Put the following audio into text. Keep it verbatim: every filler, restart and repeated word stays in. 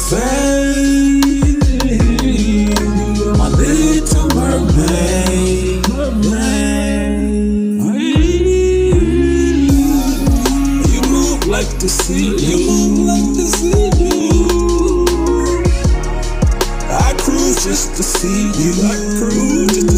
fade. You're my little mermaid. You move like the sea. You move like the sea. I cruise just to see you. I cruise just to